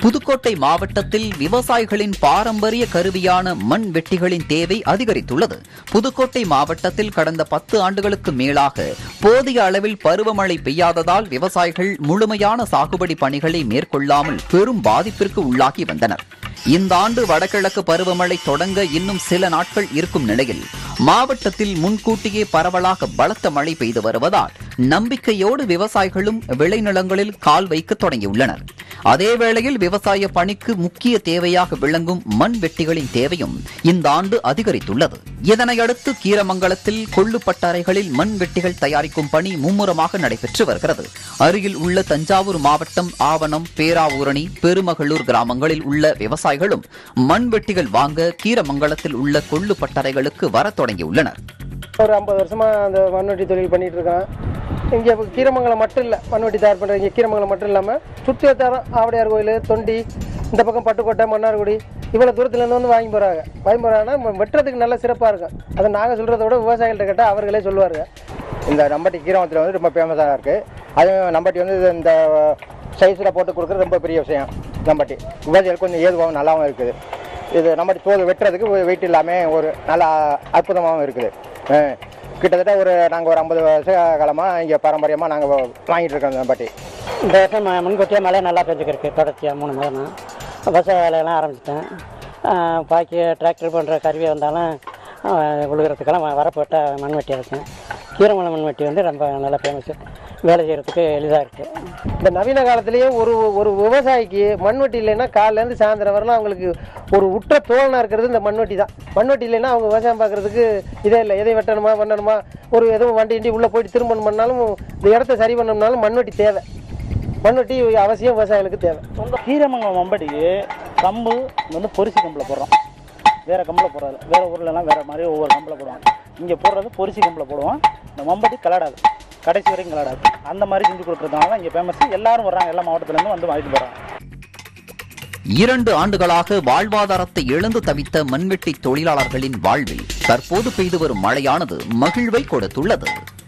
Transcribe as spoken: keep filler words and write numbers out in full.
புதுக்கோட்டை மாவட்டத்தில் விவசாயிகளின் பாரம்பரிய கருவியான மண் வெட்டிகளின் தேவை அதிகரித்துள்ளது. புதுக்கோட்டை மாவட்டத்தில் கடந்த பத்து ஆண்டுகளுக்கு மேலாக போதிய அளவில் பருவமழை பெய்யாததால் விவசாயிகள் முழுமையான சாகுபடி பணிகளை மேற்கொள்ளாமல் பெரும் பாதிப்பிற்கு உள்ளாகி வந்தனர். இந்த ஆண்டு வடகிழக்கு பருவமழை தொடங்க இன்னும் சில நாட்கள் இருக்கும் நிலையில் மாவட்டத்தில் முன்கூட்டியே பரவலாக பலத்த மழை பெய்து வருவதால் நம்பிக்கையோடு விவசாயிகளும் விளைநிலங்களில் கால் வைக்க தொடங்கியுள்ளனர். அதேவேளையில் விவசாய பணிக்கு முக்கிய தேவையாக விளங்கும் மண் வெட்டிகளின் தேவையும் இந்த ஆண்டு அதிகரித்துள்ளது. இதனையடுத்து கீரமங்கலத்தில் கொள்ளுப்பட்டறைகளில் மண் வெட்டிகள் தயாரிக்கும் பணி மும்முரமாக நடைபெற்று வருகிறது. அருகில் உள்ள தஞ்சாவூர் மாவட்டம் ஆவணம், பேராவூரணி, பெருமகளூர் கிராமங்களில் உள்ள விவசாயிகளும் மண் வெட்டிகள் வாங்க கீரமங்கலத்தில் உள்ள கொள்ளுப்பட்டறைகளுக்கு வர தொடங்கியுள்ளனர். ஒரு ஐம்பது வருஷமா அந்த மண்வெட்டி தொழில் பண்ணிட்டு இருக்கேன். இங்கே கீரமங்கலம் மட்டும் இல்லை, மண்வெட்டி தயார் பண்ணுறீங்க. கீரமங்கலம் மட்டும் இல்லாமல் சுற்றி வட்டாரம் ஆவடையார் கோயில், தொண்டி, இந்த பக்கம் பட்டுக்கோட்டை, மன்னார்குடி, இவ்வளோ தூரத்துலேருந்து வந்து வாங்கி போகிறாங்க. வாங்கி போகிறாங்கன்னா வெட்டுறதுக்கு நல்ல சிறப்பாக இருக்கும். அதை நாங்கள் சொல்கிறத விட விவசாயிகள்கிட்ட கேட்டால் அவர்களே சொல்லுவார்கள். இந்த நம்பட்டி கீரமங்கலத்தில் வந்து ரொம்ப ஃபேமஸாக இருக்குது. அதுவும் நம்பட்டி வந்து இந்த சைஸில் போட்டு கொடுக்குறது ரொம்ப பெரிய விஷயம். நம்பட்டி விவசாயிகளுக்கு கொஞ்சம் ஏதுவாகவும் நல்லாவும் இருக்குது. இது நம்பட்டி தோல் வெட்டுறதுக்கு வெயிட் இல்லாமல் ஒரு நல்லா அற்புதமாகவும் இருக்குது. கிட்டத்தட்ட ஒரு நாங்கள் ஒரு ஐம்பது வருஷ காலமாக இங்கே பாரம்பரியமாக நாங்கள் வாங்கிட்டு இருக்கோம். நம்பட்டி இந்த வருஷம் முன்கூட்டியே மழை நல்லா பெஞ்சுக்கிருக்கு. தொடர்ச்சியாக மூணு மாதம் விவசாய வேலையெல்லாம் ஆரம்பிச்சிட்டேன். பாக்கி டிராக்டர் பண்ணுற கருவி வந்தாலும் உழுகிறதுக்கெல்லாம் வரப்போட்ட மண்வெட்டி இருக்கேன். கீரமங்கலம் மண்வெட்டி வந்து ரொம்ப நல்லா ஃபேமஸ். வேலை செய்கிறதுக்கு எளிதாக இருக்குது. இந்த நவீன காலத்திலேயே ஒரு ஒரு விவசாயிக்கு மண்வெட்டி இல்லைன்னா காலையிலேருந்து சாயந்தரம் வரலாம் அவங்களுக்கு ஒரு உற்ற தோழனாக இருக்கிறது இந்த மண்வெட்டி தான். மண்வெட்டி இல்லைன்னா அவங்க விவசாயம் பார்க்குறதுக்கு இதே இல்லை. எதை வெட்டணுமா பண்ணணுமா, ஒரு எதுவும் வண்டி வண்டி உள்ளே போயிட்டு திரும்பணும் பண்ணாலும் இந்த இடத்த சரி பண்ணணும்னாலும் மண்வெட்டி தேவை. மண்வெட்டி அவசியம் விவசாயிகளுக்கு தேவை. கீரமங்கலம் மம்படிக்கு கம்பு வந்து பொரிசி கம்பில் போடுறோம். வேறு கம்பில் போடுறது வேறு ஊர்லலாம் வேறு மாதிரி ஒவ்வொரு கம்பில் போடுவாங்க. இங்கே போடுறது பொரிசி கம்பில் போடுவோம். இந்த மம்பட்டி கலடாது, கடைசி வரைக்கும் கலடாது. அந்த மாதிரி செஞ்சு கொடுக்குறதுனால தான் இங்கே ஃபேமஸ். எல்லாரும் வர்றாங்க, எல்லா மாவட்டத்துலேருந்து வந்து வாங்கிட்டு போகிறாங்க. இரண்டு ஆண்டுகளாக வாழ்வாதாரத்தை இழந்து தவித்த மண்வெட்டி தொழிலாளர்களின் வாழ்வில் தற்போது பெய்து வரும் மழையானது மகிழ்வை கொடுத்துள்ளது.